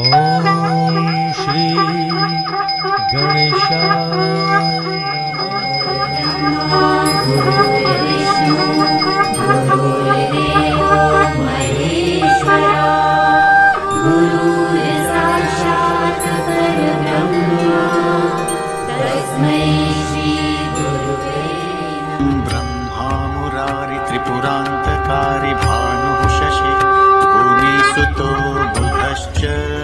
ॐ श्री गणेशाय गुरुर्विष्णु गुरुर्देवो महेश्वरा गुरुर्साक्षात् परब्रह्म तस्मै श्री गुरुवे ब्रह्मा मुरारि त्रिपुरान्तकारी भानुः शशि भूमिसुतो बुधश्च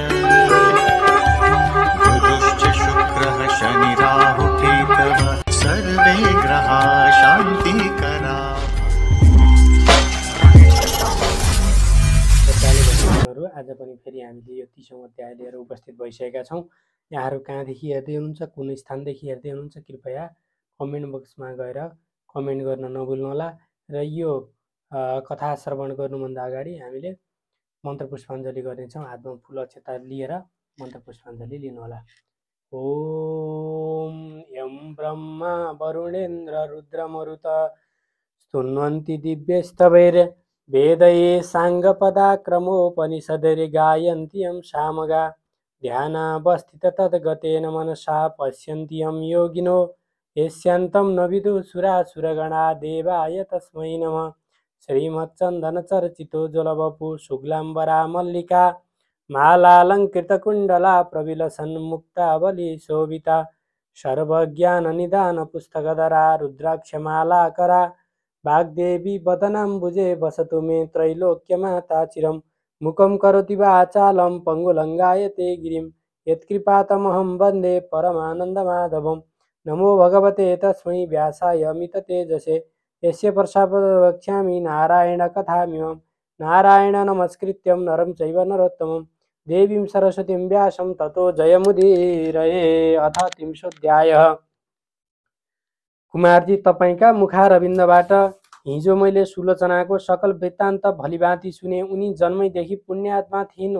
बुधुश्च शुक्रः शनिराहुकेतवः सर्वे ग्रहाः शान्तिकराः। आज पनि फेरि हामीले यो 30औं अध्याय लिएर उपस्थित भइसकेका छौँ। यहाँहरू कहाँदेखि हेर्दै हुनुहुन्छ, कुन स्थानदेखि हेर्दै हुनुहुन्छ, कृपया कमेन्ट बक्समा गएर कमेन्ट गर्न नभुल्नुहोला। र यो कथा श्रवण गर्नुभन्दा अगाडि हामीले मन्त्र पुष्पाञ्जली गर्नेछौँ। हातमा फुल अक्षता लिएर मन्त्र पुष्पाञ्जली लिनुहोला। ओम यं ब्रह्मा वरुणेन्द्र रुद्रमरुत स्तुन्वन्ति दिव्यस्तवैर् वेदये साङ्गपदाक्रमोपनिषदैर्गायन्ति यं सामगा ध्यानावस्थित तद्गतेन मनसा पश्यन्ति यं योगिनो यस्यान्तं न विदुषुरासुरगणा देवाय तस्मै नमः। श्रीमच्चन्दनचर्चितो जलवपु शुक्लाम्बरा मल्लिका मालालङ्कृतकुण्डला प्रविलसन्मुक्तावली शोभिता सर्वज्ञाननिदानपुस्तकधरा रुद्राक्षमालाकरा वाग्देवी वदनाम्बुजे वसतु मे त्रैलोक्यमाता चिरं मुखं करोति वाचालं पङ्गुलङ्गायते गिरिं यत्कृपातमहं वन्दे परमानन्दमाधवं। नमो भगवते तस्मै व्यासाय अमिततेजसे यस्य प्रसादवक्ष्यामि नारायणकथामिमं। नारायण नमस्कृत्यं नरं चैव नरोत्तमं देवीं सरस्वतीं व्यासं ततो जयमुदीरये। अथ 30औं कुमारजी, तपाईका मुखारविन्दबाट हिजो मैले सुलोचनाको सकल वृत्तान्त भलिभाँति सुने। उनी जन्मैदेखि पुण्यात्मा थिइन्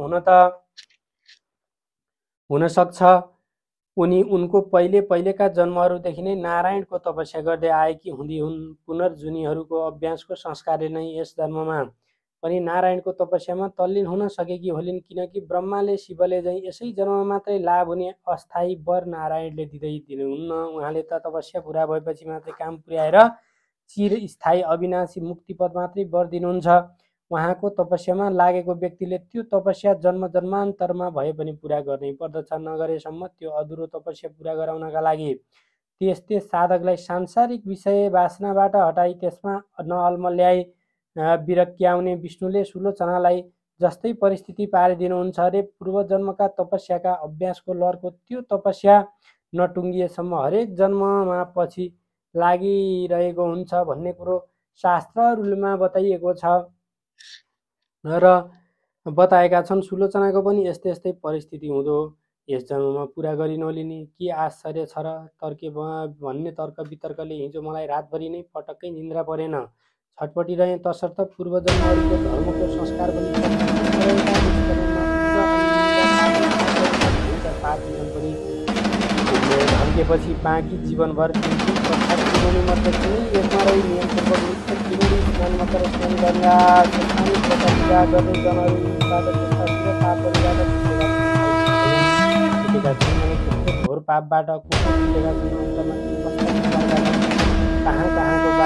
हुन सक्छ। उनी उनको पहिलेका जन्महरूदेखि नै नारायणको तपस्या गर्दै आएकी हुँदी हुन्। पुनर्जुनीहरूको अभ्यासको संस्कारले नै यस जन्ममा पनि नारायणको तपस्यामा तल्लीन हुन सकेकी होलिन्, किनकि ब्रह्माले शिवले झैँ यसै जन्ममा मात्रै लाभ हुने अस्थायी वर नारायणले दिनुहुन्न। उहाँले त तपस्या पुरा भएपछि मात्रै काम पुर्याएर चिरस्थायी अविनाशी मुक्तिपद मात्रै वर दिनुहुन्छ। उहाँको तपस्यामा लागेको व्यक्तिले त्यो तपस्या जन्म जन्मान्तरमा भए पनि पुरा गर्नै पर्दछ। नगरेसम्म त्यो अधुरो तपस्या पुरा गराउनका लागि त्यस साधकलाई सांसारिक विषय वासनाबाट हटाई त्यसमा नअल्मल्याई विरक्याउने विष्णुले सुलोचनालाई जस्तै परिस्थिति पारिदिनुहुन्छ अरे। पूर्वजन्मका तपस्याका अभ्यासको लहरको त्यो तपस्या नटुङ्गिएसम्म हरेक जन्ममा पछि लागिरहेको हुन्छ भन्ने कुरो शास्त्रहरूमा बताइएको छ र बताएका छन्। सुलोचनाको पनि यस्तै परिस्थिति हुँदो यस जन्ममा पुरा गरि नलिने के आश्चर्य छ र। तर्के भन्ने तर्क वितर्कले हिजो मलाई रातभरि नै पटक्कै निन्द्रा परेन। छटपटिरहे तसर्थ पूर्वजन्महरूको धर्मको संस्कार पनि ढल्केपछि बाँकी जीवनभर मध्ये कुनै यसमा रही नियमपूर्वक मकर स्नान गङ्गा गर्दै घोर पापबाट कहाँको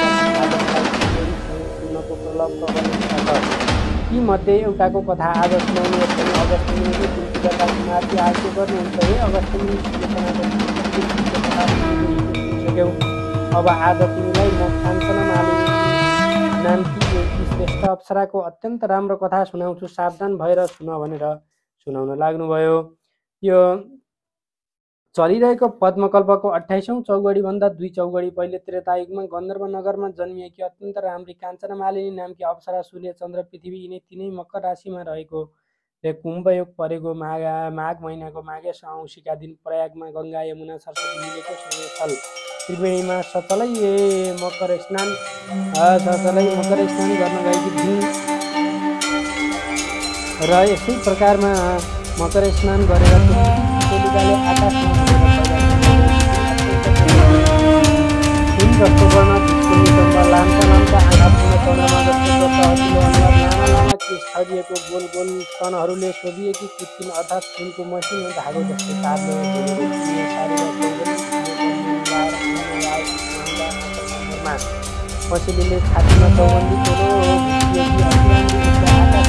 यी मध्ये एउटाको कथा आज सुनाउने अगस्त मुनिले तुलसीका कुमारजी आज्ञा गर्नुहुन्छ। हे अगस्त मुनि, सक्यौ अब आज तिमीलाई म काञ्चना मालिनी नामकी एउटी श्रेष्ठ अप्सराको अत्यन्त राम्रो कथा सुनाउँछु, सावधान भएर सुन भनेर सुनाउन लाग्नुभयो। यो चलिरहेको पद्मकल्पको 28औं चौगडीभन्दा 2 चौगडी पहिले त्रेतायुगमा गन्धर्व नगरमा जन्मिएकी अत्यन्त राम्री काञ्चना मालिनी नामकी अप्सरा सूर्य चन्द्र पृथ्वी यिनै तिनै मकर राशिमा रहेको कुम्भयोग परेको माघ महिनाको माघे औँसीका दिन प्रयागमा गङ्गा यमुना सरस्वती मिलेको स्थल त्रिवेणीमा सचलै मकर स्नान गर्न गएकी थिइन् र यसै प्रकारमा मकर स्नान गरेर आकाशमा जस्तो गर्न लाम्चा आँखा पूर्ण चन्द्रमा जस्तो हातले छरिएको गोल गोल स्तनहरूले शोभिएकी कृत्रिम अर्थात् सुनको मसिनो धागो जस्तो तारले बुनेको थिए। साडी र चौबन्दी मिलाएर आउने आएका आँखामा मसिलीले छातीमा चौबन्दी तोलो भित्रिएकी अतिराम्री उच्च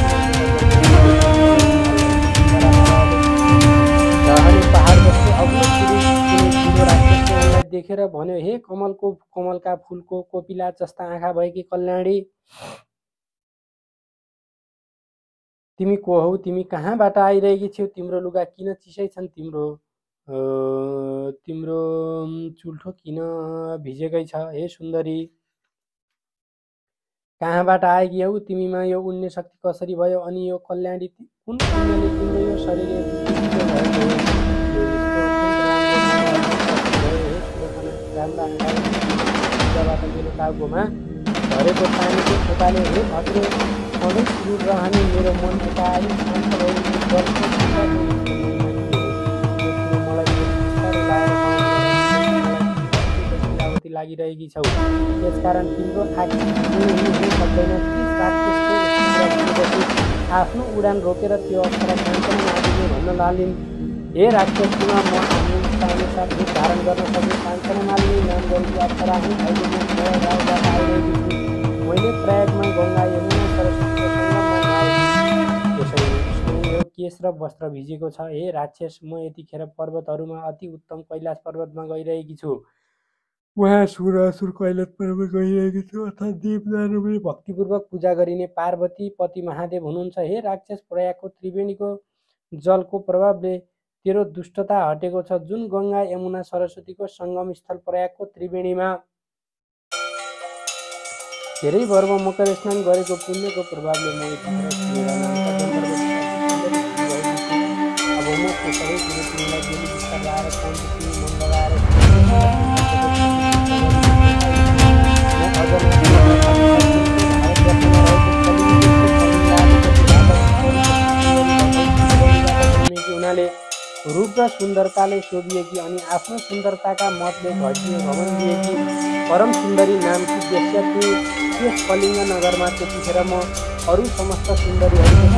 रहने पहाड जस्तो अग्लो ठुलो राक्षसले उनलाई देखेर भन्यो, हे कमलका फुलको कोपिला जस्ता आँखा भएकी कल्याणी, तिमी को हौ? तिमी कहाँबाट आइरहेकी छौ? तिम्रो लुगा किन चिसै छन्? तिम्रो चुल्ठो किन भिजेकै छ? हे सुन्दरी, कहाँबाट आएकी हौ? तिमीमा यो उड्ने शक्ति कसरी भयो? अनि यो कल्याणी कुन पुण्यले तिम्रो यो शरीर मेरो टाउकोमा झरेको पानीको थोपाले हे भद्रे सधैँ सुरु रहने मेरो मन एकाएक शान्त भएपछि लागिरहेकी छौ। त्यसकारण तिम्रो आँखी सक्दैन। आफ्नो उडान रोकेर त्यो अप्सरा कान्छन आदिले भन्न लालिन्, हे राक्षस, म अनुसार रूप धारण गर्न सक्ने कान्छन मालिनी नाम गरेकी अप्सरा हुँ। अहिले म गाउँबाट आइरहेकी छु। मैले प्रयागमा गङ्गा यमुना सरस्वतीको सङ्गममा यो केश र वस्त्र भिजेको छ। हे राक्षस, म यतिखेर पर्वतहरूमा अति उत्तम कैलाश पर्वतमा गइरहेकी छु। उहाँ सुर कैलाश पर्वत गइरहेकी छु अर्थात् देवदानवले भक्तिपूर्वक पूजा गरिने पार्वती पति महादेव हुनुहुन्छ। हे राक्षस, प्रयागको त्रिवेणीको जलको प्रभावले तेरो दुष्टता हटेको छ। जुन गङ्गा यमुना सरस्वतीको सङ्गम स्थल प्रयागको त्रिवेणीमा धेरै वर्ष मकर स्नान गरेको पुण्यको प्रभावले म अब म त्यो सबै कुरो तिमीलाई डेली विस्तार लगाएर मन लगाएर हुनाले रूप र सुन्दरताले शोभिएकी अनि आफ्नो सुन्दरताका मतले घमण्डिएकी परम सुन्दरी नामकी वेश्या त्यस कलिङ्ग नगरमा। त्यतिखेर म अरू समस्त सुन्दरीहरूको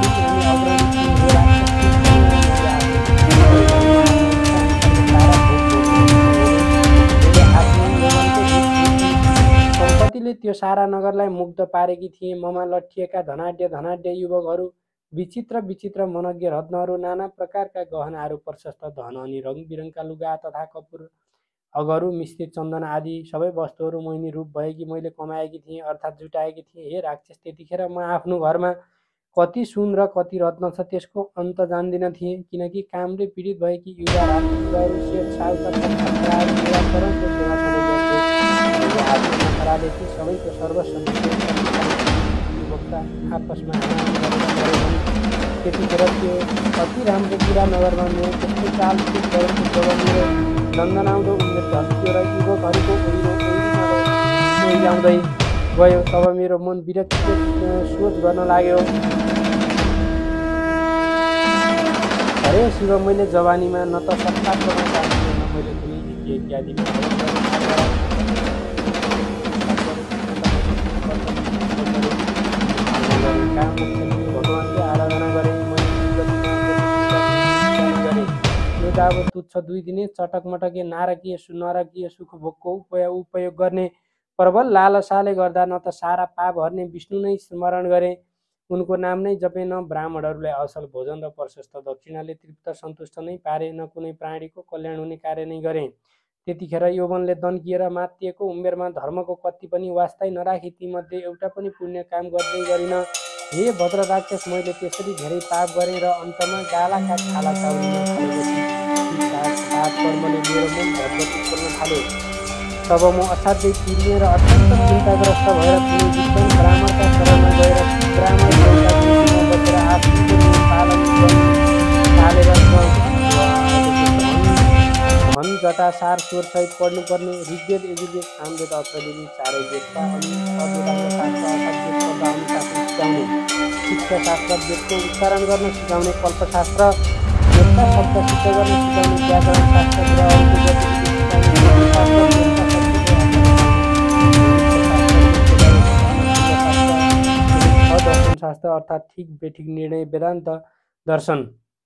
सम्पत्तिले त्यो सारा नगरलाई मुग्ध पारेकी थिए। ममा लट्ठिएका धनाढ्य युवकहरू, विचित्र मनज्ञ रत्नहरू, नाना प्रकारका गहनाहरू, प्रशस्त धन अनि रङबिरङका लुगा तथा कपुर अगरु मिश्रित चन्दन आदि सबै वस्तुहरू मोहिनी रूप भएकी मैले कमाएकी थिएँ अर्थात् जुटाएकी थिएँ। हे राक्षस, त्यतिखेर म आफ्नो घरमा कति सुन र कति रत्न छ त्यसको अन्त जान्दिन थिएँ, किनकि कामले पीडित भएकी युवाहरू सेठ साहुका निराकरणको सेवा सबैको सर्वस्व आपसमा त्यतिखेर त्यो अति राम्रो कुरा नगरमा मेरो त्यस्तो चाल मेरो नन्दनाउँदो उमेर झल्कियो र युवकहरूको ल्याउँदै गयो। तब मेरो मन विरक्तिको सोच गर्न लाग्यो, अरे शिव, मैले जवानीमा न त सत्ता गर्न चाहन्छु न मैले कुनै इत्यादिमा भगवानको आराधना गरेँ। यो त अब तुच्छ 2 दिने चटकमटके नरकीय सुख भोगको उपयोग गर्ने प्रबल लालसाले गर्दा न त सारा पाप हर्ने विष्णु नै स्मरण गरे, उनको नाम नै जपे, न ब्राह्मणहरूलाई असल भोजन र प्रशस्त दक्षिणाले तृप्त सन्तुष्ट नै पारे, न कुनै प्राणीको कल्याण हुने कार्य नै गरे। त्यतिखेर यौवनले दन्किएर मातिएको उमेरमा धर्मको कति पनि वास्तै नराखी तीमध्ये एउटा पनि पुण्य काम गर्दै गरिन। हे भद्र राक्षस, मैले त्यसरी धेरै पाप गरेँ र अन्तमा गालाका छाला चाउरिन थालेपछि पाप कर्मले मेरो मन भगवती खोल्न थाल्यो। तब म असाध्यै पिर्ने र अत्यन्त चिन्ताग्रस्त भएर कुनै विद्वान ब्राह्मणका शरणमा गएर ब्राह्मण बसेर आफ्नो पालन थालेर धन जटा सार स्वरसहित पढ्नुपर्ने ऋग्वेद यजुर्वेद सामवेद अथर्ववेद चारै वेदका अनि अवेदाङ्ग शास्त्र अर्थात् वेद अनुशासन सिकाउने, शिक्षाशास्त्र वेदको उच्चारण गर्न सिकाउने, कल्पशास्त्र वेदका शब्द सिद्ध गर्न सिकाउने, व्याकरण शास्त्र ग्रहहरूको गतिविधि सिकाउने, धर्मशास्त्र अर्थात् ठिक बेठिक निर्णय वेदान्त दर्शन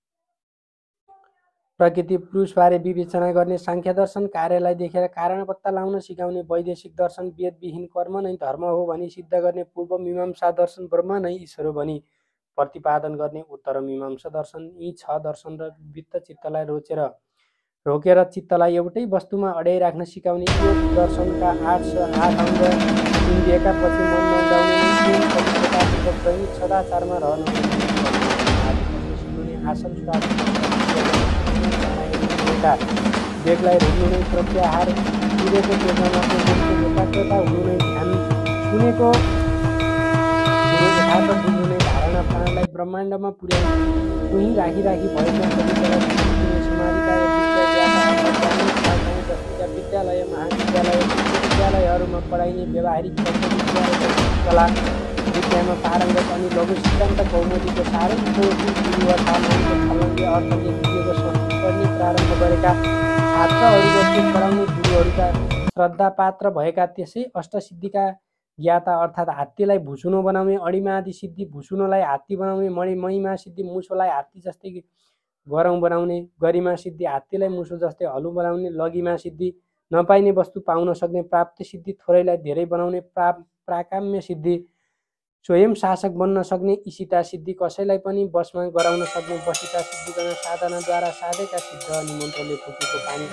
प्रकृति पुरुषबारे विवेचना गर्ने सांख्य दर्शन कार्यलाई देखेर कारण पत्ता लगाउन सिकाउने वैदेशिक दर्शन वेदविहीन कर्म नै धर्म हो भनी सिद्ध गर्ने पूर्व मीमांसा दर्शन ब्रह्म नै ईश्वर हो भनी प्रतिपादन गर्ने उत्तर मीमांसा दर्शन यी 6 दर्शन र वित्त चित्तलाई रोकेर चित्तलाई एउटै वस्तुमा अड्याइराख्न सिकाउने योग दर्शनका 8 अङ्ग दिएका पछि मन नौदाउने पवित्रतापूर्वक दैनिक सदाचारमा रहन आसन बेगलाई रोक्नु नै प्रत्याहार सूर्यको प्रेरणामा एकाग्रता हुनु नै ध्यान सुनेको यथार्थ बुझ्नु नै धारणा प्राणलाई ब्रह्माण्डमा पुर्याउनु उही राखी भएको विद्यालय महाविद्यालय विद्यालयहरूमा पढाइने व्यावहारिक कला विद्यामा पारङ्गत अनि लघु सिद्धान्त कौमुदीको साह्रै अर्थले दिएको संस्कृत पढ्ने प्रारम्भ गरेका छात्रहरू जस्तै पढाउने गुरुहरूका श्रद्धापात्र भएका त्यसै अष्टसिद्धिका ज्ञाता अर्थात् हात्तीलाई भुसुनो बनाउने अणिमादि सिद्धि भुसुनोलाई हात्ती बनाउने महिमा सिद्धि मुसोलाई हात्ती जस्तै गरौँ बनाउने गरिमा सिद्धि हात्तीलाई मुसो जस्तै हलु बनाउने लगिमा सिद्धि नपाइने वस्तु पाउन सक्ने प्राप्त सिद्धि थोरैलाई धेरै बनाउने प्राकाम्य सिद्धि स्वयं शासक बन्न सक्ने इशिता सिद्धि कसैलाई पनि बसमा गराउन सक्ने बसिता सिद्धि गर्न साधनाद्वारा साधेका सिद्ध अनि मन्त्रले फुकेको पानी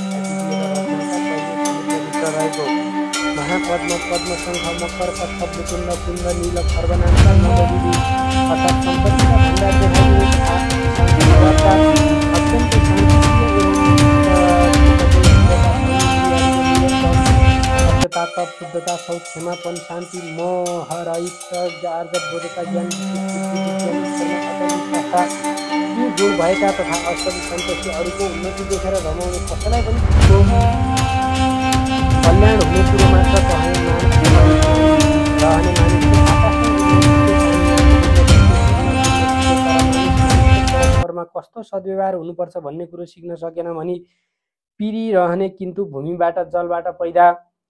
रहेको महापद्म पद्म शङ्ख मकर कच्छप मुकुन्द कुण्ड नील खर्वनान्त नवविधि अर्थात् सम्पत्तिका भण्डार अत्यन्त सत्यता शुद्धता शौच क्षमापन शान्ति मोहरहित आर्जबोधता ज्ञान यी गुण भएका तथा अष्टमी सन्तोषी अरूको उन्नति देखेर रमाउने कसैलाई पनि कल्याण हुने कुरो मात्र रहने कस्तो सद्व्यवहार हुनुपर्छ भन्ने कुरो सिक्न सकेन भनी पिरिरहने किन्तु भूमिबाट जलबाट पैदा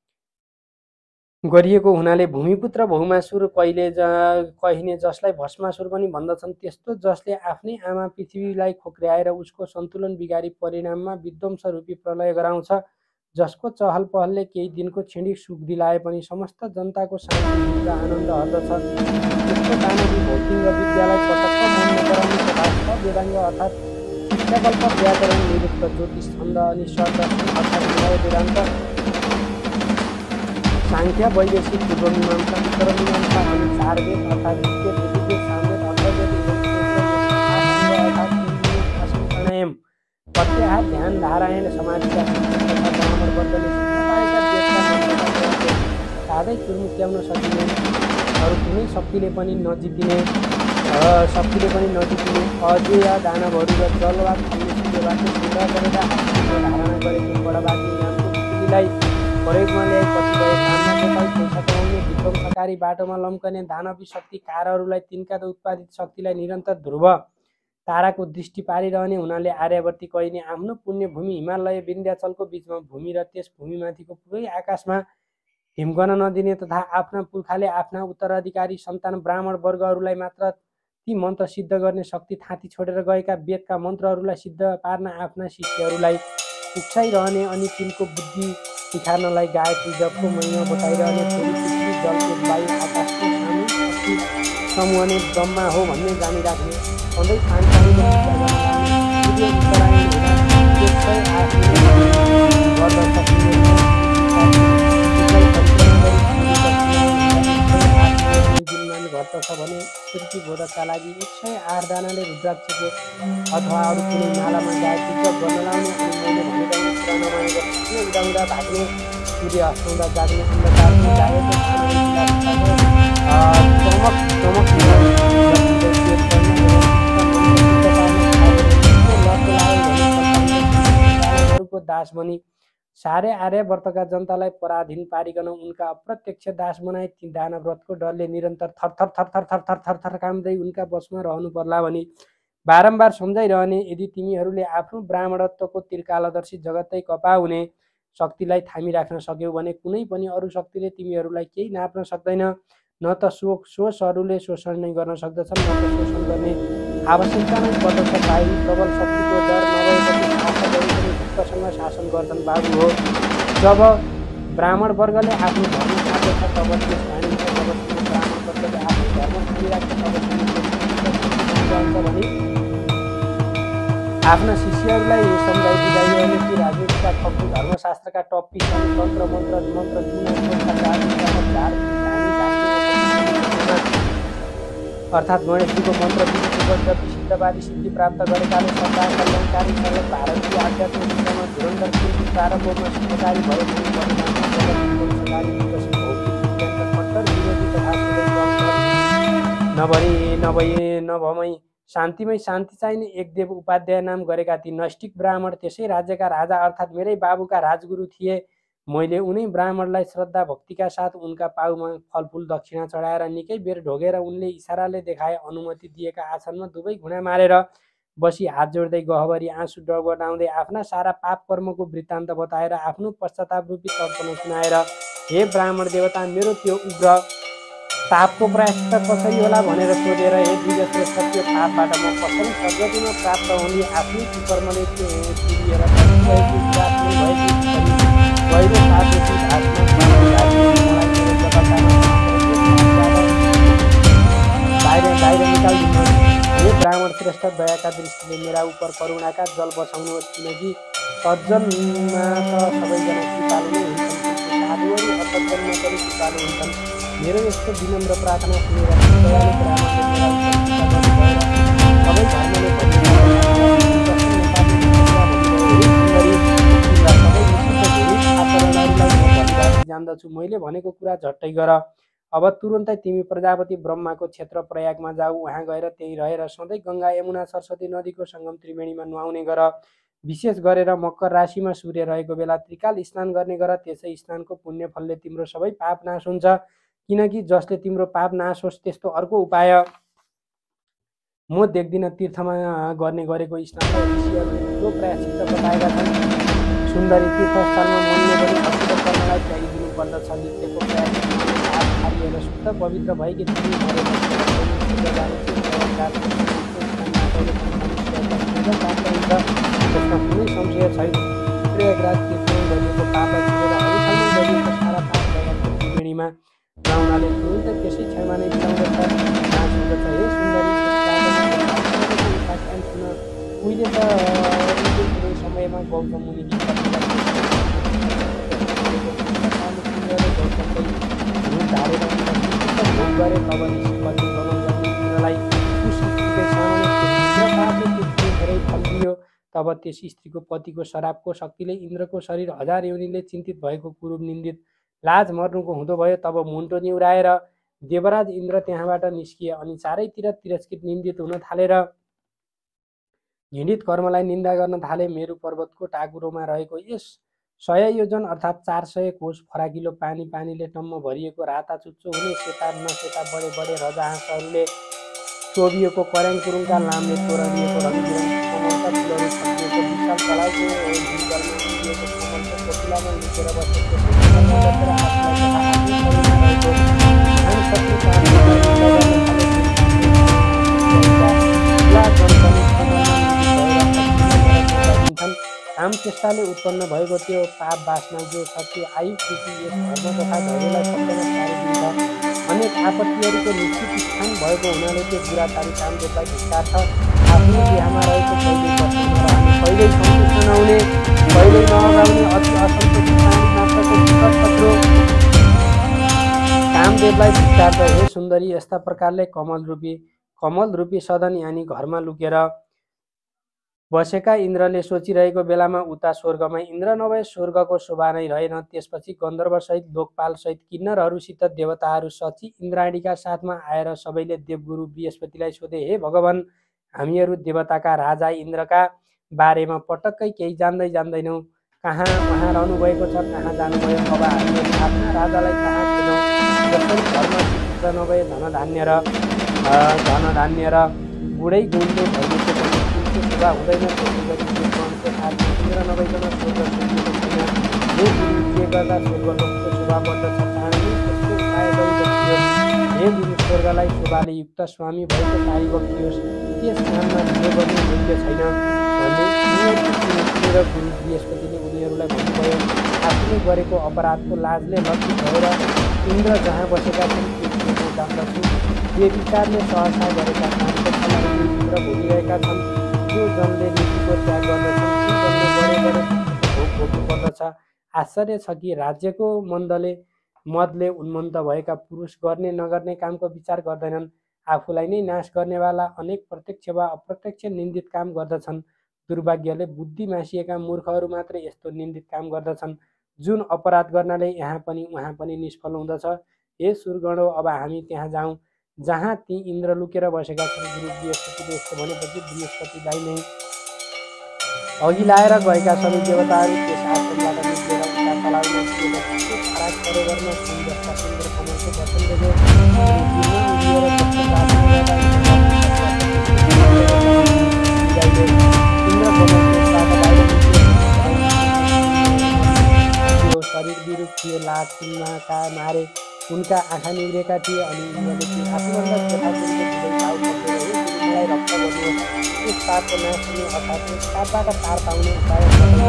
गरिएको हुनाले भूमिपुत्र बहुमासुर कहिने जसलाई भस्मासुर पनि भन्दछन् त्यस्तो जसले आफ्नै आमा पृथ्वीलाई खोक्र्याएर उसको सन्तुलन बिगारी परिणाममा विध्वंस रूपी प्रलय गराउँछ जसको चहल पहलले केही दिनको क्षणिक सुख दिलाए पनि समस्त जनताको शान्ति र आनन्द हर्दछ त्यस्तो दानवी भौतिक विद्यालाई पटक्क मन नगराउने तथा वेदाङ्ग अर्थात् शिक्षाकल्प व्याकरण निरुक्त ज्योतिष छन्द अनि सरदर्शन अर्थात् न्याय वेदान्त सांख्य वैदेशिक पूर्वमीमांसा उत्तरमीमांसा अनि चारवेद अर्थात् ऋग्वेद यजुर्वेद सामवेद अथर्ववेद प्राणायाम प्रत्याहार ध्यान धारायण समाधिका साधै चुरमुक्याउन सकिने अरू कुनै शक्तिले पनि नजितिने अजेय दानवहरू र जलवा सूर्यबाट संग्रह गरेर धारणा गरेको बडबाकी नामको पृथ्वीलाई प्रयोगमा ल्याए कतिपय विध्वंसकारी बाटोमा लम्कने दानवी शक्ति कारहरूलाई तिनका उत्पादित शक्तिलाई निरन्तर ध्रुव ताराको दृष्टि पारिरहने हुनाले आर्यावर्ती कहिने आफ्नो पुण्य भूमि हिमालय विन्ध्याचलको बीचमा भूमि र त्यस भूमिमाथिको पुरै आकाशमा हिमगन नदिने तथा आफ्ना पुर्खाले आफ्ना उत्तराधिकारी सन्तान ब्राह्मण वर्गहरूलाई मात्र ती मन्त्र सिद्ध गर्ने शक्ति थाँती छोडेर गएका वेदका मन्त्रहरूलाई सिद्ध पार्न आफ्ना शिष्यहरूलाई उक्साइरहने अनि तिनको बुद्धि तिखार्नलाई गायत्री जपको महिमा बताइरहने छोरी पृथ्वी जलको वायु आकाशको सामूहिक समूह नै ब्रह्मा हो भन्ने जानिराख्ने सधैँ घट्दछ भने स्मृतिबोधकका लागि 108 दानाले रुद्राक्षको अथवा अरू कुनै मालामा गायत्री जप गर्न लाउने अनि मैले भनेको कुरा नमानेर उदाउँदा भाग्ने सूर्य अस्ताउँदा जाग्ने अन्धकारमा दास बनी सारे आर्यवर्तका जनतालाई पराधीन पारिकन उनका अप्रत्यक्ष दास बनाए ती दानव्रतको डरले निरन्तर थर काम्दै उनका बसमा रहनु पर्ला भनी बारम्बार सम्झाइरहने यदि तिमीहरूले आफ्नो ब्राह्मणत्वको त्रिकालदर्शी जगतै कपाउने शक्तिलाई थामिराख्न सक्यौ भने कुनै पनि अरू शक्तिले तिमीहरूलाई केही नाप्न सक्दैन न त सोचहरूले शोषण नै गर्न सक्दछन्, न त शोषण गर्ने आवश्यकता नै पर्दछ। बाहिरी प्रबल शक्तिको डर नभएपछि शासकहरू पनि ढुक्कसँग शासन गर्छन्। बाबु हो, जब ब्राह्मण वर्गले आफ्नो धर्म छाड्दछ तब त्यस भाँडिन्छ, जबसम्म ब्राह्मण वर्गले आफ्नो धर्म छाडिराख्छ तबसम्म भने आफ्ना शिष्यहरूलाई सम्झाइ बुझाइरहने कि राजनीतिका ठप्पु, धर्मशास्त्रका टप्पी, तन्त्र मन्त्र अर्थात् गणेशजीको मन्त्र विधिपूर्वक सिद्धवादी सिद्धि प्राप्त गरेकाले सरकार कल्याणकारी समेत भारतीय आध्यात्मिक विद्यामा धुरन्धर कृति प्रारम्भमा सहकारी भए पनि परिणाममा जगतको सहकारी विकसित भौतिक विज्ञानका कट्टर विरोधी तथा नभमै शान्तिमै शान्ति चाहिने एकदेव उपाध्याय नाम गरेका ती नैष्टिक ब्राह्मण त्यसै राज्यका राजा अर्थात् मेरै बाबुका राजगुरु थिए। मैले उनै ब्राह्मणलाई श्रद्धा भक्तिका साथ उनका पाउमा फलफुल दक्षिणा चढाएर निकै बेर ढोगेर उनले इसाराले देखाए अनुमति दिएका आसनमा दुवै घुँडा मारेर बसी हात जोड्दै गहभरी आँसु डगडाउँदै आफ्ना सारा पाप कर्मको वृत्तान्त बताएर आफ्नो पश्चाताप रूपी तर्पण सुनाएर, हे ब्राह्मण देवता, मेरो त्यो उग्र पापको प्रायश्चित कसरी होला भनेर सोधेर, हे द्विजश्रेष्ठ, त्यो पापबाट म कसरी सद्गतिमा प्राप्त हुने आफ्नै कुकर्मले तिरिएर पहिलो साथदेखि बाहिर निकालिदिनुहोस्। हे ब्राह्मण श्रेष्ठ, दयाका दृष्टिले मेरा उपर करुणाका जल बसाउनुहोस्, किनकि सज्जनमा त सबैजना कृपालु नै हुन्छन्, साधुहरू असज्जनमा पनि कृपालु हुन्छन्। मेरो यस्तो विनम्र प्रार्थना सुनेर दयालु ब्राह्मणले मेरा जान्दछु, मैले भनेको कुरा झट्टै गर। अब तुरुन्तै तिमी प्रजापति ब्रह्माको क्षेत्र प्रयागमा जाऊ, उहाँ गएर त्यही रहेर सधैँ गङ्गा यमुना सरस्वती नदीको सङ्गम त्रिवेणीमा नुहाउने गर। विशेष गरेर मकर राशिमा सूर्य रहेको बेला त्रिकाल स्नान गर्ने गर। त्यसै स्नानको पुण्य फलले तिम्रो सबै पाप नाश हुन्छ, किनकि जसले तिम्रो पाप नाश होस् त्यस्तो अर्को उपाय म देख्दिन। तीर्थमा गर्ने गरेको स्नानलाई ऋषिहरूले ठुलो प्रायश्चित्त बताएका छन्। सुन्दरी तीर्थस्थलमा मनले पनि अशुभ कर्मलाई त्यागिदिनु पर्दछ। नित्यको प्रायश्चित हारिएर शुद्ध पवित्र भएकी तिमी जसमा कुनै संशय छैन। प्रयागराज तीर्थमा गरिएको पापलाई छुटेर अरूसँग गरिएको सारा पाप गएको त्रिवेणीमा नहुनाले तुरुन्तै त्यसै क्षणमा नै बिताउँदछ, नाश हुँदछ। हे सुन्दरी, उहिले त कुनै समयमा गौतम मुनिले गरे तब ऋषिपति गमन गर्ने इन्द्रलाई उस स्त्रीकै सामान्य धेरै फल दियो। तब त्यस स्त्रीको पतिको शराबको शक्तिले इन्द्रको शरीर 1000 योनिले चिन्तित भएको कुरूप निन्दित लाज मर्नुको हुँदो भयो। तब मुन्टो निहुराएर देवराज इन्द्र त्यहाँबाट निस्किए अनि चारैतिर तिरस्कृत निन्दित हुन थालेर घृणित कर्मलाई निन्दा गर्न थाले। मेरु पर्वतको टाकुरोमा रहेको यस 100 योजन अर्थात् 400 कोष फराकिलो पानीले टम्म भरिएको राता चुच्चो हुने सेता नसेता बडे बडे रजाहाँसहरूले चोबिएको कर्याङ कुरुङका लामले तोरनिएको रङबिरङी कमलका फुलहरू छकिएको विशाल तलाउको जलमा उभिएको कमलको कोपिलामा लुकेर बसेको काम चेष्टाले उत्पन्न भएको त्यो पाप वासना जो छ त्यो आयु कृति यस धर्म तथा धर्मलाई सम्पूर्ण पारिदिन्छ। अनेक आपत्तिहरूको निश्चित स्थान भएको हुनाले त्यो बुढाचारी कामदेवलाई धिक्कार छ। आफ्नो बिहामा रहेको पहिल्यै सन्तुष्ट नहुने, पहिल्यै नअगाउने अति असन्तुष्ट प्राणी मात्रको विकट शत्रु कामदेवलाई धिक्कार छ। हे सुन्दरी, यस्ता प्रकारले कमल रूपी सदन यानि घरमा लुकेर बसेका इन्द्रले सोचिरहेको बेलामा उता स्वर्गमा इन्द्र नभए स्वर्गको शोभा नै रहेन। त्यसपछि गन्धर्वसहित लोकपालसहित किन्नरहरूसित देवताहरू सची इन्द्राणीका साथमा आएर सबैले देवगुरु बृहस्पतिलाई सोधे, हे भगवान, हामीहरू देवताका राजा इन्द्रका बारेमा पटक्कै केही जान्दैनौँ। कहाँ उहाँ रहनुभएको छ, कहाँ जानुभयो? अब हामीहरू आफ्ना राजालाई कहाँ खोजौँ? जसरी घरमा सुपुत्र नभए धनधान्य र बुढै गुणले भइएको शोभा हुँदैन। त्यसै गरी इन्द्र नभइकन स्वर्ग सोधिएको छैन। हे गुरु, के गर्दा स्वर्गलोकको शोभा बढ्दछ? चाँडै त्यसको उपाय गरिदिनुहोस्। हे गुरु स्वर्गलाई शोभाले युक्त स्वामी भएको कार्य बखियोस्, त्यस काममा ढिलो गर्ने मूल्य छैन भन्ने सुनेर गुरु बृहस्पतिले उनीहरूलाई भन्नुभयो। आफूले गरेको अपराधको लाजले लज्जित भएर इन्द्र जहाँ बसेका छन् त्यो म जान्दछु। जे विचारले सहसा गरेका कामको फलहरू इन्द्र भोगिरहेका छन्। जो जनले नीतिको त्याग गर्दछन् ती जनले बडे बडे भोग भोग्नु पर्दछ। आश्चर्य छ कि राज्यको मदले उन्मत्त भएका पुरुष गर्ने नगर्ने कामको विचार गर्दैनन्। आफूलाई नै नाश गर्नेवाला अनेक प्रत्यक्ष वा अप्रत्यक्ष निन्दित काम गर्दछन्। दुर्भाग्यले बुद्धि मासिएका मूर्खहरू मात्र यस्तो निन्दित काम गर्दछन्, जुन अपराध गर्नाले यहाँ पनि उहाँ पनि निष्फल हुँदछ। हे सुरगणो, अब हामी त्यहाँ जाउँ जहाँ ती इन्द्र लुकेर बसेका छन्। गुरु बृहस्पतिले यस्तो भनेपछि बृहस्पतिलाई नै अघि लाएर गएका सबै देवताहरू त्यस आश्रमबाट निस्केर उता तलाउमा पुगेपछि त्यो खराब सरोवरमा सुन जस्ता सुन्दर कमलको वचन देखे। शरीर विरूप थियो, लात सुनमा मारे उनका आँखा निग्रेका थिए। अनि उनीहरूले त्यो आफूभन्दा छोटा गुरुको मलाई रक्षा गर्नुहोस्, यस पापको नाश हुने अर्थात् यस पापबाट पार पाउने उपाय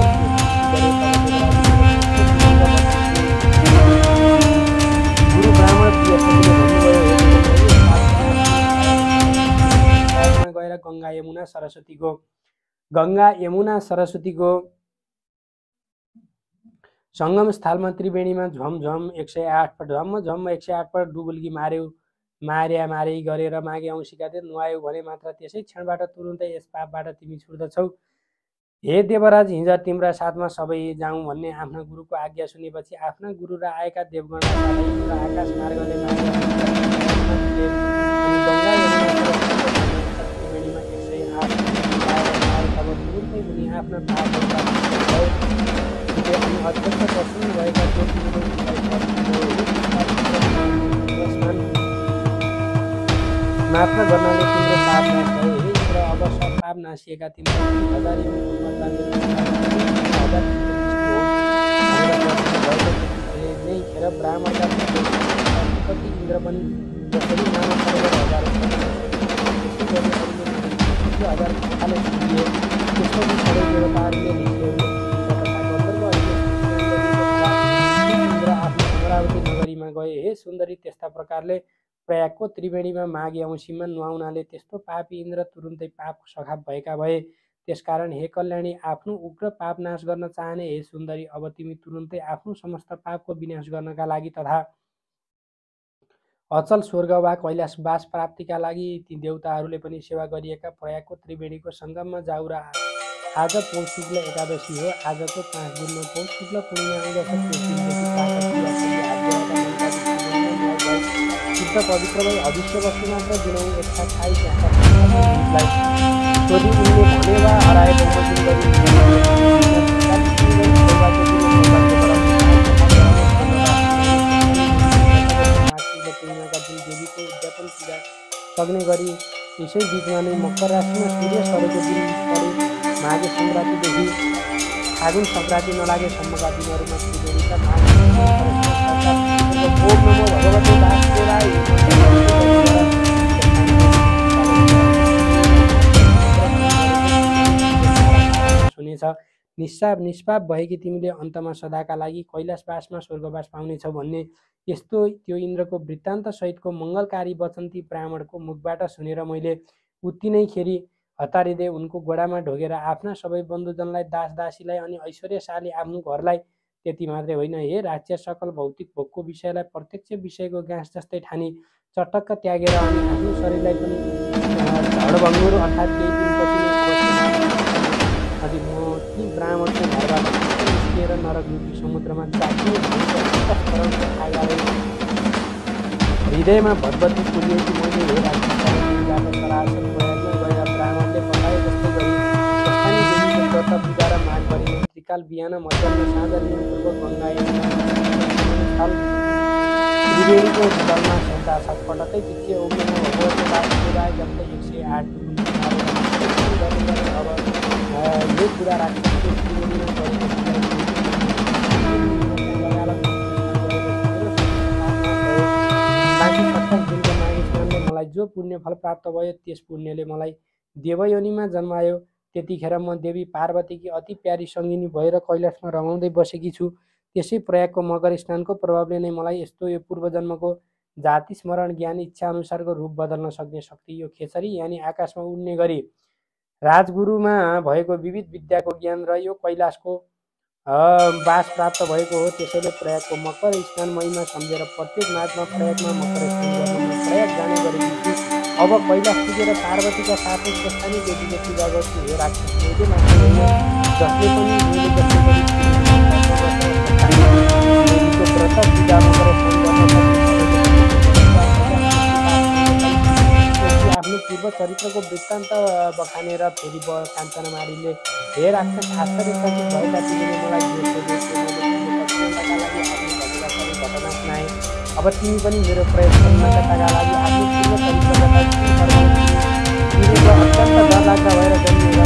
गुरु ब्राह्मण बृहस्पतिले भन्नुभयो। गएर गङ्गा यमुना सरस्वतीको सङ्गम स्थलमा त्रिवेणीमा झमझम 108 पल्ट डुबुल्की मारे गरेर मागे औँसीका दिन नुहायौ भने मात्र त्यसै क्षणबाट तुरुन्तै यस पापबाट तिमी छुट्दछौ। हे देवराज, हिज तिम्रा साथमा सबै जाउँ भन्ने आफ्ना गुरुको आज्ञा सुनेपछि आफ्ना गुरु र आएका देवगण आकाश मार्गले आफ्ना अत्यन्त प्रसन्न भएका मात्र गर्नाले तिम्रो पाप नाश भयो। हे इन्द्र, अब सब पाप नासिएका तिम्रो नै खेर ब्राह्मणका कति इन्द्र पनि जसरी नाना नगरीमा गए। हे सुन्दरी, त्यस्ता प्रकारले प्रयागको त्रिवेणीमा माघे औँसीमा नुहाउनाले त्यस्तो पापी इन्द्र तुरुन्तै पाप सखाप भएका भए। त्यसकारण हे कल्याणी, आफ्नो उग्र पाप नाश गर्न चाहने हे सुन्दरी, अब तिमी तुरुन्तै आफ्नो समस्त पापको विनाश गर्नका लागि तथा अचल स्वर्ग वा कैलाशवास प्राप्तिका लागि ती देवताहरूले पनि सेवा गरिएका प्रयागको त्रिवेणीको सङ्गममा जाऊ र आज पौष शुक्ल एकादशी हो। आजको 5 दिनमा पौष शुक्ल पूर्णिमा आउँदछ। शुद्ध पवित्र भई अभिष्य वस्तु मात्र दिनौँ एकसाथ खाई त्यहाँका सोधी उनले भने वा हराए बमोजिम गरी पूर्णिमाका दिन देवीको उद्यापन पूजा सक्ने गरी यसै बिचमा नै मकर राशिमा सूर्य सरेको दिन परे माघे सङ्क्रान्तिदेखि फागुन सङ्क्रान्ति नलागेसम्मका दिनहरूमा त्रिवेणीका सुनेछ। निष्पाप भएकी तिमीले अन्तमा सदाका लागि कैलाशवासमा स्वर्गवास पाउनेछौ भन्ने यस्तो त्यो इन्द्रको वृत्तान्त सहितको मङ्गलकारी वचन ती ब्राह्मणको मुखबाट सुनेर मैले उति नै खेरि हतारिँदै उनको गोडामा ढोगेर आफ्ना सबै बन्धुजनलाई, दास दासीलाई अनि ऐश्वर्यशाली आफ्नो घरलाई, त्यति मात्रै होइन, हे राज्य सकल भौतिक भोगको विषयलाई प्रत्यक्ष विषयको गाँस जस्तै ठानी चटक्क त्यागेर अनि आफ्नो शरीरलाई पनि झडभङ्गुर अर्थात् केही दिनपछि म ती ब्राह्मणको घरबाट निस्किएर नरकरूपी समुद्रमा जाग्ने हृदयमा भगवती पुगेकी मैले हे राज्य सरासन प्रयागमा गएर ब्राह्मणले बताए जस्तै गरी स्थानीय देवीको व्रत पूजा र माग गरिने त्रिकाल बिहान मध्याह्न साँझ नियमपूर्वक गङ्गा त्रिवेणीको जलमा श्रद्धा छटपटकै पिछे ओम्नु भगवती वासुदेवाय जस्तै 108 अब यो कुरा राक्षसको त्रिवेणीमा गरेको बाँकी 27 दिनको जो पुण्यफल प्राप्त भयो त्यस पुण्यले मलाई देवयोनिमा जन्मायो। त्यतिखेर म देवी पार्वतीकी अति प्यारी सङ्गिनी भएर कैलाशमा रमाउँदै बसेकी छु। त्यसै प्रयागको मकर स्नानको प्रभावले नै मलाई यस्तो यो पूर्वजन्मको जाति स्मरण ज्ञान इच्छा अनुसारको रूप बदल्न सक्ने शक्ति यो खेचरी यानि आकाशमा उड्ने गरी राजगुरुमा भएको विविध विद्याको ज्ञान र यो कैलाशको बास प्राप्त भएको हो। त्यसैले प्रयागको मकर स्नान महिमा सम्झेर प्रत्येक माघमा प्रयागमा मकर स्नान गर्न प्रयाग जाने गरेकी छु। अब कैलाश पुगेर पार्वतीका साथै स्थानीय देवीको पूजा गर्छु। हे राक्षस, मैले मात्र होइन, जसले पनि मैले जसले पनि देवीको व्रत पूजा मकर स्नान गर्न आफ्नो पूर्व चरित्रको वृत्तान्त बखानेर फेरि काञ्चना मारीले हे राक्षस, आश्चर्यचकित भएका तिमीले मलाई घटना सुनाए। अब तिमी पनि मेरो प्रयोग कर्मकर्ताका लागि आफ्नो पूर्व चरित्रको अत्यन्त डरलाग्दा भएर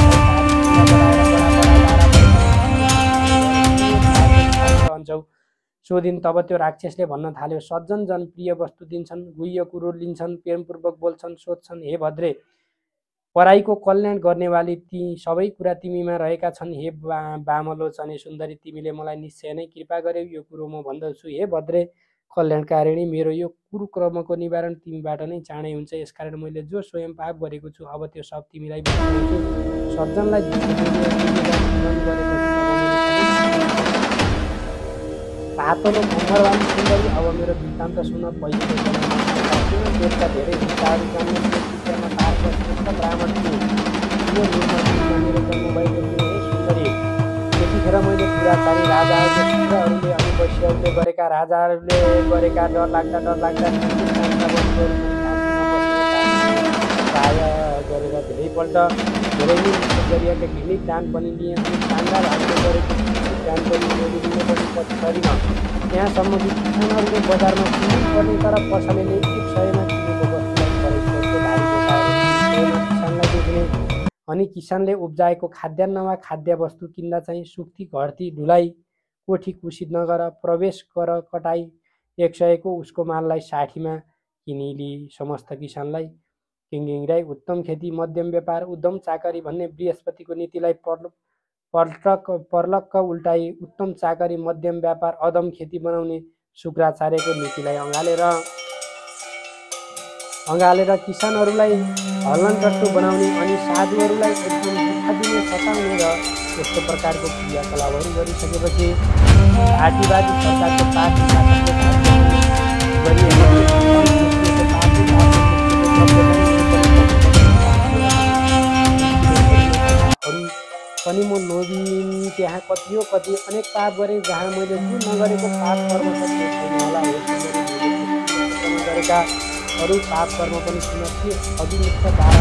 जन्मिन्छौ। सो दिन तब त्यो राक्षसले भन्न थाल्यो, सज्जन जन प्रिय वस्तु दिन्छन्, गुह्य कुरो लिन्छन्, प्रेमपूर्वक बोल्छन्, सोध्छन्। हे भद्रे, पराईको कल्याण गर्नेवाली ती सबै कुरा तिमीमा रहेका छन्। हे वामलोचने सुन्दरी, तिमीले मलाई निश्चय नै कृपा गर्यौ, यो कुरो म भन्दछु। हे भद्रे कल्याणकारिणी, मेरो यो कुरुक्रमको निवारण तिमीबाट नै चाँडै हुन्छ। यसकारण मैले जो स्वयं पाप गरेको छु अब त्यो सब तिमीलाई बिर्साउँछु। सज्जनलाई पातलो कम्मरवाली सुन्दरी, अब मेरो वृत्तान्त सुन। पहिलेको देशका धेरै हिस्साहरू जान्ने विषयमा तारका श्रेष्ठ ब्राह्मण थिए। यो निर्मलमा मेरो जन्म भएको थियो। हे सुन्दरी, त्यतिखेर मैले दुराचारी राजाहरूले शुद्रहरूले अनि वैश्यहरूले गरेका राजाहरूले गरेका डरलाग्दा गरेर धेरैपल्ट धेरै गरिएका घृणित दान पनि लिए। अनि काण्डाहरूले गरेको दान पनि मैले लिने पनि पछि सरिन। त्यहाँसम्म कि किसानहरूले बजारमा किन्नु पर्ने तर पसलेले 100मा किनेको वस्तुलाई खरिदको भारी किसानलाई देख्ने अनि किसानले उब्जाएको खाद्यान्न वा खाद्य वस्तु किन्दा चाहिँ सुक्ती घरती ढुलाइ कोठी कुसित नगर, प्रवेश गर कटाई 100 को उसको माललाई 60मा किनिली। समस्त किसानलाई किङ्गिङ्राई, उत्तम खेती मध्यम व्यापार उद्धम चाकरी भन्ने बृहस्पतिको नीतिलाई पर्लक्क उल्टाई उत्तम चाकरी मध्यम व्यापार अदम खेती बनाउने शुक्राचार्यको नीतिलाई अँगालेर किसानहरूलाई हल्लनटट्टु बनाउने अनि साधुहरूलाई एकदम दुःख दिने सताउने र यस्तो प्रकारको क्रियाकलापहरू गरिसकेपछि आदिवादी सरकारको पार्टी शासनले पनि म लोभिन त्यहाँ कति अनेक पाप गरेँ जहाँ मैले जो नगरेको पाप कर्म सक्ने छैन होला। गरेका अरू पाप कर्म पनि सुनथे। अभिमुक्त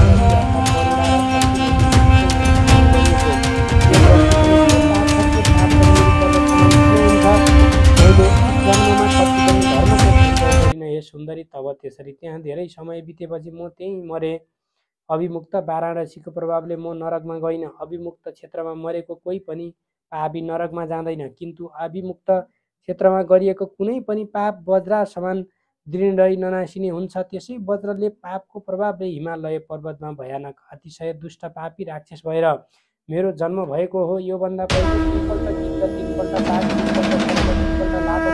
हे सुन्दरी, तब त्यसरी त्यहाँ धेरै समय बितेपछि म त्यहीँ मरे। अभिमुक्त वाराणसीको प्रभावले म नरकमा गइन। अभिमुक्त क्षेत्रमा मरेको कोही पनि पापी नरकमा जाँदैन, किन्तु अभिमुक्त क्षेत्रमा गरिएको कुनै पनि पाप वज्रा समान दृढै ननासिने हुन्छ। त्यसै वज्रले पापको प्रभावले हिमालय पर्वतमा भयानक अतिशय दुष्ट पापी राक्षस भएर मेरो जन्म भएको हो। योभन्दा पहिले 3 पल्ट गिद्ध, 3 पल्ट बाघ, 3 पल्ट सर्प, 3 पल्ट लाटो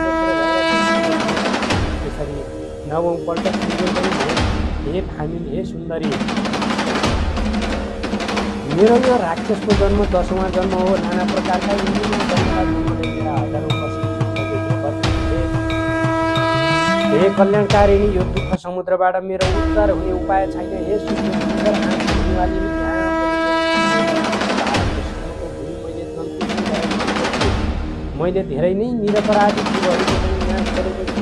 त्यसरी 9औं पल्ट हे फामिल, हे सुन्दरी, मेरो यो राक्षसको जन्म 10वां जन्म हो। नाना प्रकारका हे कल्याणकारिणी, यो दुःख समुद्रबाट मेरो उद्धार हुने उपाय छैन। हे मैले धेरै नै निरपराधी जीवहरूको पनि नाश गरेको छु।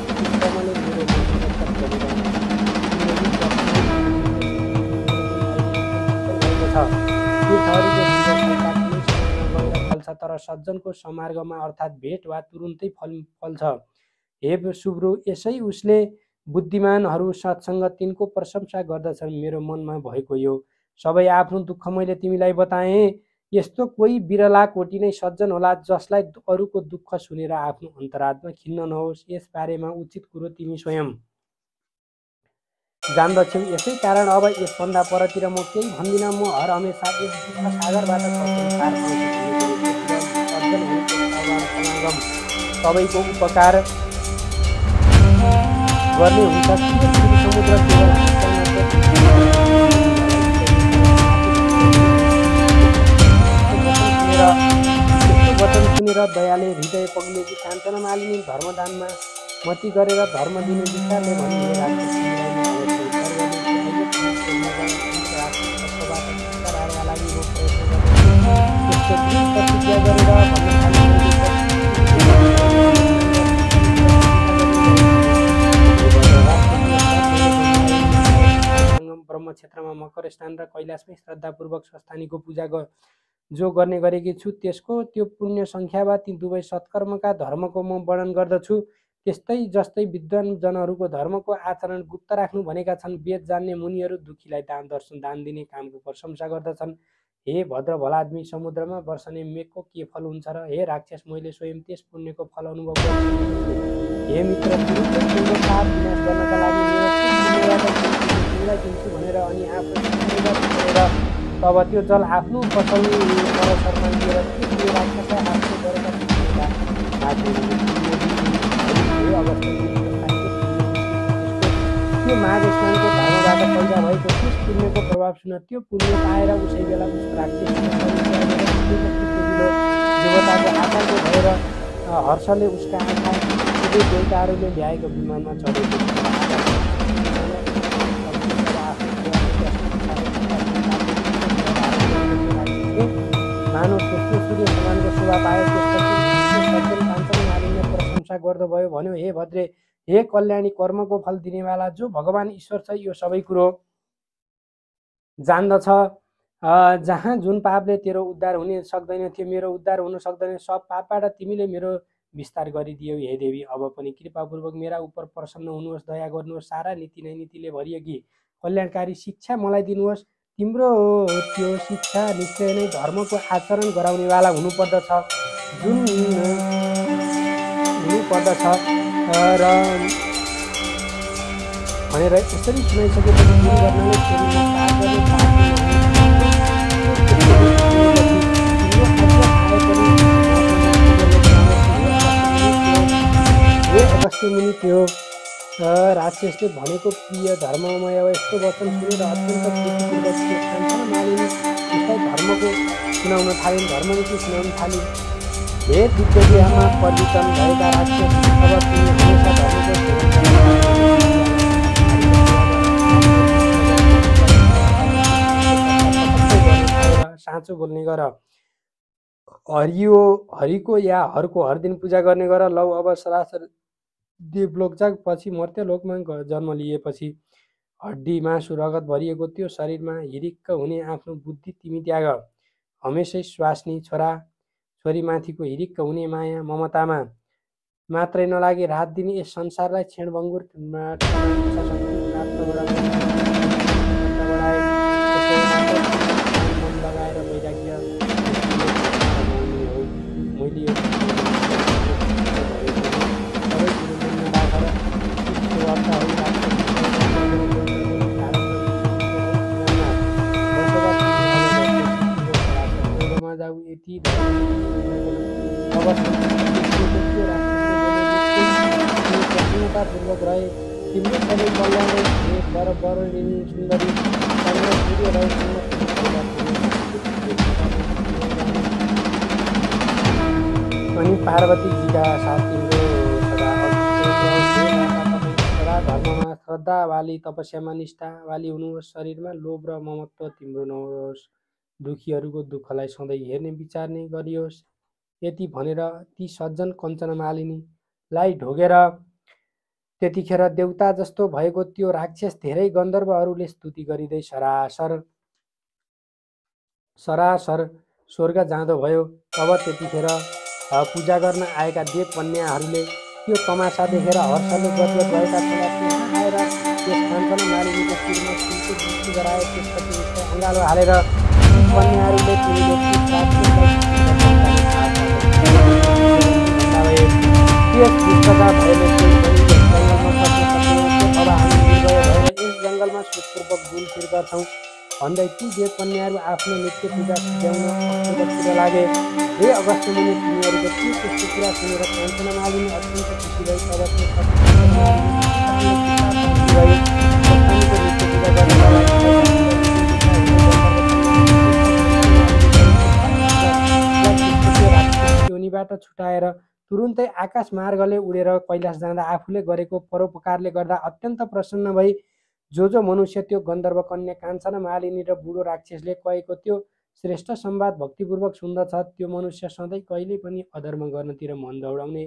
फल्छ तर सज्जनको समार्गमा अर्थात् भेट वा तुरुन्तै फल्छ। हे सुब्रु, यसै उसले बुद्धिमानहरू सत्सङ्ग तिनको प्रशंसा गर्दछन्। मेरो मनमा भएको यो सबै आफ्नो दुःख मैले तिमीलाई बताएँ। यस्तो कोही बिरला कोटी नै सज्जन होला जसलाई अरूको दुःख सुनेर आफ्नो अन्तरात्मा खिन्न नहोस्। यस बारेमा उचित कुरो तिमी स्वयं जान्दछौँ। यसै कारण अब यसभन्दा परतिर म केही भन्दिनँ। म हर हमेसा यस दुःख सागरबाट खसेर पार पाउँछु भन्ने कुरो सज्जन हुनुको स्वभाव समागम सबैको उपकार गर्ने हुन्छ। के समुद्र केवल हाँस्दै वचन सुनेर दयाले हृदय पग्लेकी काञ्चना मालिनी धर्मदानमा मती गरेर धर्म दिने विचारले भने ब्रह्म क्षेत्रमा मकर स्थान र कैलाशमै श्रद्धापूर्वक स्वस्थानीको पूजा जो गर्ने गरेकी छु त्यसको त्यो पुण्य सङ्ख्या वा ती दुवै सत्कर्मका धर्मको म वर्णन गर्दछु। त्यस्तै जस्तै विद्वानजनहरूको धर्मको आचरण गुप्त राख्नु भनेका छन्। वेद जान्ने मुनिहरू दुखीलाई दान दर्शन दान दिने कामको प्रशंसा गर्दछन्। हे भद्र भलादमी, समुद्रमा वर्षने मेघको के फल हुन्छ र? हे राक्षस, मैले स्वयं त्यस पुण्यको फल अनुभव गर्छु। हे मित्र, पाप विनाश गर्नका लागि दिन्छु भनेर अनि आफू तब त्यो जल आफ्नो पसौनी परशरमा लिएर त्यो राक्षसलाई आफ्नो गरेका त्यो माघ स्नानको धर्मबाट पैदा भएको त्यस पुण्यको प्रभाव सुन त्यो पुण्य पाएर उसै बेला उस देवताको आकाशको भएर हर्षले उसका आँखा देवताहरूले ल्याएको विमानमा चढेको मानव सोच्नु सूर्य समानको शोभा पायो। प्रशंसा गर्नुभयो, भन्यो, हे भद्रे, हे कल्याणी, कर्मको फल दिनेवाला जो भगवान ईश्वर छ, यो सबै कुरो जान्दछ। जहाँ जुन पापले तेरो उद्धार हुन सक्दैन थियो, मेरो उद्धार हुन सक्दैन। सब पापबाट तिमीले मेरो विस्तार गरिदियौ। हे देवी, अब पनि कृपापूर्वक मेरा उपर प्रसन्न हुनुहोस्, दया गर्नुहोस्। सारा नीति नै नीतिले भरिएकी कल्याणकारी शिक्षा मलाई दिनुहोस्। तिम्रो त्यो शिक्षा निश्चय नै धर्मको आचरण गराउनेवाला हुनुपर्दछ जुन हुनुपर्दछ र भनेर यसरी सुनाइसकेपछि जुन गर्नाले अगस्त्य मुनि त्यो राक्षसले भनेको प्रिय धर्ममय यस्तो वचन सुनेर अत्यन्त धर्मको सुनाउन थालिन्, धर्मनीति सुनाउन थालिन्। हे दिग्विजयमा परिवर्तन भएका राक्षस, अब तिमी हमेसा धर्मको साँचो बोल्ने गर, हरिको या हरको हर दिन पूजा गर्ने गर। लौ अब सरासर देवलोक पछि मर्त्यलोकमा जन्म लिएपछि हड्डी मासु रगत भरिएको त्यो शरीरमा हिरिक्क हुने आफ्नो बुद्धि तिमी त्याग। हमेसै स्वास्नी छोरा छोरीमाथिको हिरिक्क हुने माया ममतामा मात्रै नलागे रात दिन यस संसारलाई क्षणभङ्गुर लगाएर वैराग्य पूर्वक रहे। तिम्रो सबै कल्याण बराबर सुन्दरी अनि पार्वतीजीका साथ तिम्रो सदा धर्ममा श्रद्धा वाली, तपस्यामा निष्ठा वाली हुनुहोस्। शरीरमा लोभ र ममत्व तिम्रो नहोस्। दुखीहरूको दुःखलाई सधैँ हेर्ने विचार्ने गरियोस्। यति भनेर ती सज्जन कञ्चनमालिनीलाई ढोगेर त्यतिखेर देवता जस्तो भएको त्यो राक्षस धेरै गन्धर्वहरूले स्तुति गरिँदै सरासर स्वर्ग जाँदो भयो। अब त्यतिखेर पूजा गर्न आएका देव कन्याहरूले त्यो तमासा देखेर हर्षले गदगद भएका छँदा आएर त्यस कञ्चनमालिनीको शिरमा फुलको दृष्टि गराए। त्यसपछि उसलाई अँगालो हालेर कन्याहरूले गर्छौँ भन्दै ती देवकन्याहरू आफ्नो नित्य पूजा सज्याउन अक्टोबरतिर लागे। 2 अगस्त मुनि तिनीहरूको ती त्यस्तो कुरा सुनेर कान्छना मालिनी अत्यन्त खुसी भई तबस्मा योनिबाट छुटाएर तुरुन्तै आकाश मार्गले उडेर कैलाश जाँदा आफूले गरेको परोपकारले गर्दा अत्यन्त प्रसन्न भई जो मनुष्य त्यो गन्धर्व कन्या काञ्चना मालिनी र बुढो राक्षसले कहेको त्यो श्रेष्ठ संवाद भक्तिपूर्वक सुन्दछ त्यो मनुष्य सधैँ कहिले पनि अधर्म गर्नतिर मन दौडाउने,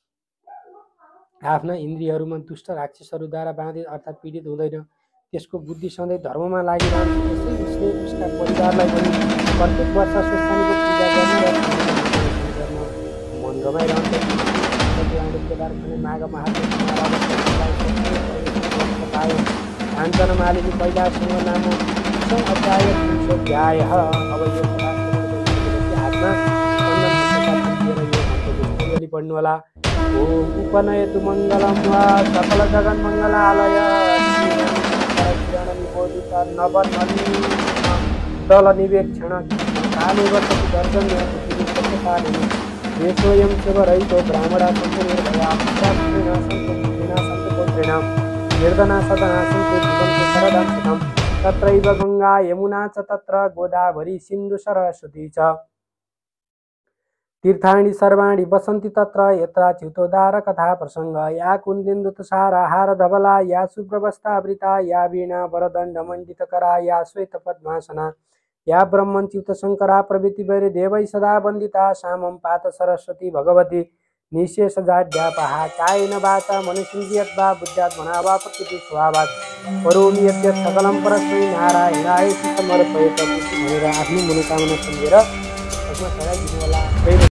आफ्ना इन्द्रियहरूमा दुष्ट राक्षसहरूद्वारा बाधित अर्थात् पीडित हुँदैन, त्यसको बुद्धि सधैँ धर्ममा लागिरहन्छ। त्यसै उसले उसका परिवारलाई पनि प्रत्येक वर्ष स्वस्थानीको पूजा गर्न मन रमाइरहन्छ। केदार खाने माघ काञ्चना मालिनी कैलाशसँग नामो 20औं अध्याय 300 अब यो हातमा पढ्नु होला। ओम उपनयतु मङ्गलं वा सकल जगन् मङ्गलालय दल निवेक्षण काले वर्षति दर्जन्य स्वयं सेवरहितो ब्राह्मणा सन्तु निर्भया सन्तपुत्रेण निर्धना सदना सन्तु जीवन्तो शरदं सुखं तत्रैव गङ्गा यमुना च तत्र गोदावरी सिन्धु सरस्वती च तीर्थानि सर्वाणि वसन्ति तत्र यत्र च्युतोद्धार कथा प्रसंग या कुन्दिन्दुतसारा हार धवला या शुभ्रवस्त्रावृता या वीणा वरदण्डमण्डितकरा या श्वेतपद्मासना या ब्रह्मच्युतशङ्करा प्रभृति वैरदेवै सदा वन्दिता सामं पात सरस्वती भगवती निःशेषजाड्यापहा कायेन वाचा मनसेन्द्रियर्वा बुद्ध्यात्मना वा प्रकृति स्वभावात् करोमि यद्यत् सकलं परस्मै नारायणाय समर्पयेत् भनेर आफ्नो मनोकामना सम्झेर यसमा सघाइदिनु होला।